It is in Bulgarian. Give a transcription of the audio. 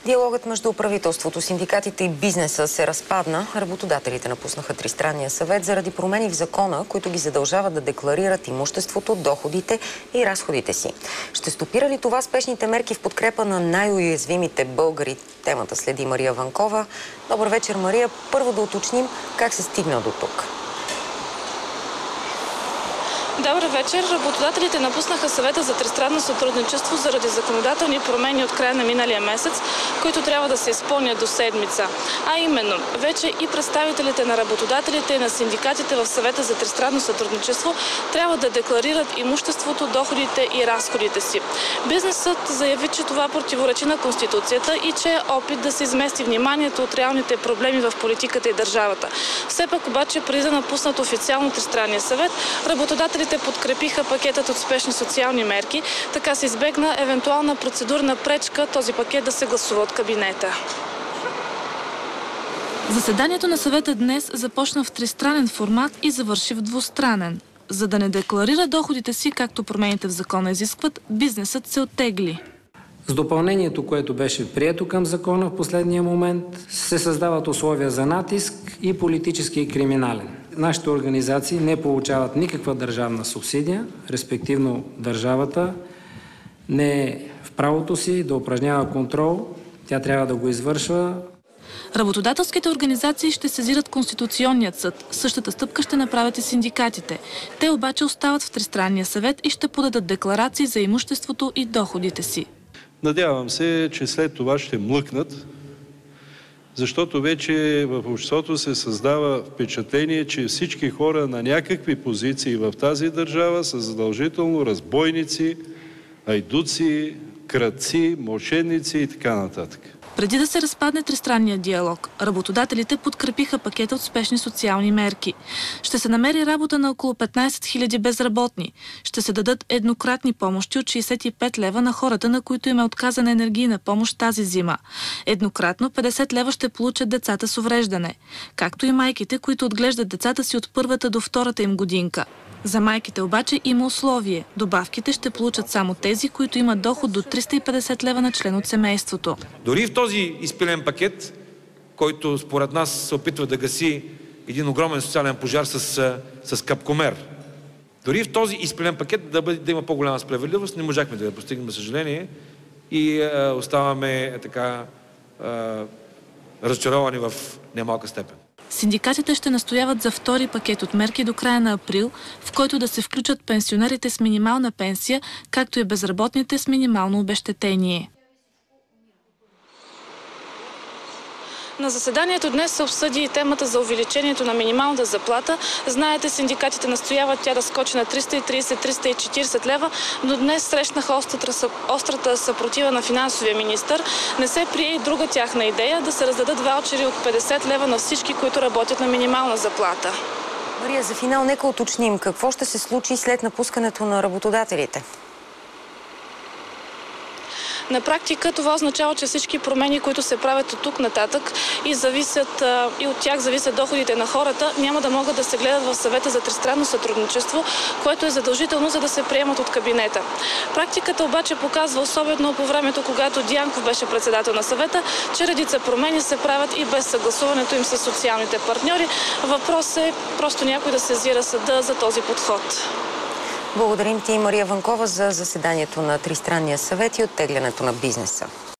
Диалогът между правителството, синдикатите и бизнеса се разпадна. Работодателите напуснаха Тристранния съвет заради промени в закона, които ги задължават да декларират имуществото, доходите и разходите си. Ще стопира ли това спешните мерки в подкрепа на най-уязвимите българи? Темата следи Мария Ванкова. Добър вечер, Мария. Първо да уточним как се стигна до тук. Добър вечер. Работодателите напуснаха съвета за тристранно сътрудничество заради законодателни промени от края на миналия месец, които трябва да се изпълнят до седмица. А именно, вече и представителите на работодателите и на синдикатите в съвета за тристранно сътрудничество трябва да декларират имуществото, доходите и разходите си. Бизнесът заяви, че това противоречи на Конституцията и че е опит да се измести вниманието от реалните проблеми в политиката и държавата. Все пак обаче, преди да напуснат официално Тристранния съвет, работодателите подкрепиха пакетът от спешни социални мерки, така се избегна евентуална процедурна пречка този пакет да се гласува от кабинета. Заседанието на съвета днес започна в тристранен формат и завърши в двустранен. За да не декларира доходите си, както промените в закона изискват, бизнесът се оттегли. С допълнението, което беше прието към закона в последния момент, се създават условия за натиск и политически и криминален. Нашите организации не получават никаква държавна субсидия, респективно държавата не е в правото си да упражнява контрол, тя трябва да го извършва. Работодателските организации ще сезират Конституционният съд. Същата стъпка ще направят и синдикатите. Те обаче остават в Тристранния съвет и ще подадат декларации за имуществото и доходите си. Надявам се, че след това ще млъкнат, защото вече в обществото се създава впечатление, че всички хора на някакви позиции в тази държава са задължително разбойници, айдуци, крадци, мошенници и така нататък. Преди да се разпадне тристранния диалог, работодателите подкрепиха пакета от спешни социални мерки. Ще се намери работа на около 15 000 безработни. Ще се дадат еднократни помощи от 65 лева на хората, на които им е отказана енергийна помощ тази зима. Еднократно 50 лева ще получат децата с увреждане, както и майките, които отглеждат децата си от първата до втората им годинка. За майките обаче има условие. Добавките ще получат само тези, които имат доход до 350 лева на член от семейството. Дори в този изпилен пакет, който според нас се опитва да гаси един огромен социален пожар с капкомер, дори в този изпилен пакет да има по-голяма справедливост, не можахме да я постигнем, за съжаление, и оставаме така разочаровани в немалка степен. Синдикатите ще настояват за втори пакет от мерки до края на април, в който да се включат пенсионерите с минимална пенсия, както и безработните с минимално обезщетение. На заседанието днес се обсъди и темата за увеличението на минималната заплата. Знаете, синдикатите настояват тя да скочи на 330-340 лева, но днес срещнаха острата съпротива на финансовия министър. Не се прие и друга тяхна идея да се раздадат ваучери от 50 лева на всички, които работят на минимална заплата. Мария, за финал нека уточним какво ще се случи след напускането на работодателите. На практика това означава, че всички промени, които се правят от тук нататък и от тях зависят доходите на хората, няма да могат да се гледат в съвета за тристранно сътрудничество, което е задължително, за да се приемат от кабинета. Практиката обаче показва, особено по времето, когато Дянков беше председател на съвета, че редица промени се правят и без съгласуването им с социалните партньори. Въпрос е просто някой да сезира съда за този подход. Благодарим ти, Мария Ванкова, за заседанието на Тристранния съвет и оттеглянето на бизнеса.